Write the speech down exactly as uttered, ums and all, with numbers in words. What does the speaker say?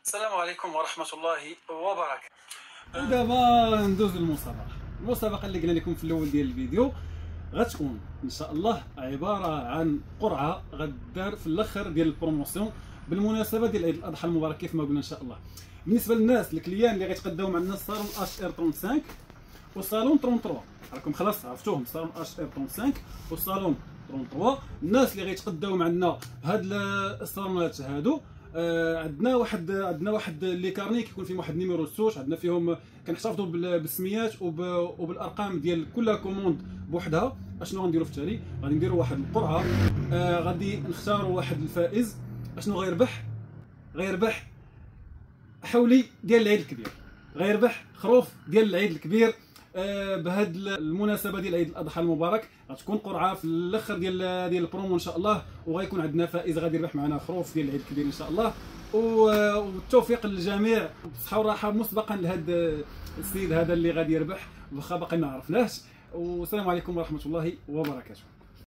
السلام عليكم ورحمة الله وبركاته. ودابا ندوز للمسابقة. المسابقة اللي قلنا لكم في الأول ديال الفيديو غتكون إن شاء الله عبارة عن قرعة غدار في الآخر ديال البروموسيون بالمناسبة ديال عيد الأضحى المبارك كيف ما قلنا إن شاء الله. بالنسبة للناس الكليان اللي غيتقداو معنا الصالون اش ار خمسة وثلاثين والصالون ثلاثة وثلاثين، راكم خلاص عرفتوهم، الصالون اش ار خمسة وثلاثين والصالون ثلاثة وثلاثين. الناس اللي غيتقداو معنا بهاد الصالونات هادو آه عندنا واحد عندنا واحد لي كارني كيكون فيهم واحد نيميرو السوش، عندنا فيهم كنحتفظوا بالسميات وبالارقام ديال كل كوموند بوحدها. اشنو غنديروا في التالي؟ غادي نديروا واحد القرعه، آه غادي نختاروا واحد الفائز. اشنو غيربح؟ غيربح حولي ديال العيد الكبير، غيربح خروف ديال العيد الكبير. آه بهاد المناسبه ديال عيد الاضحى المبارك غتكون قرعه في الاخر ديال ديال البرومو ان شاء الله، وغيكون عندنا فائز غادي يربح معنا خروف ديال العيد الكبير ان شاء الله. والتوفيق للجميع بالصحه والراحه مسبقا لهذا السيد هذا اللي غادي يربح، واخا باقي ما عرفناهش. والسلام عليكم ورحمه الله وبركاته.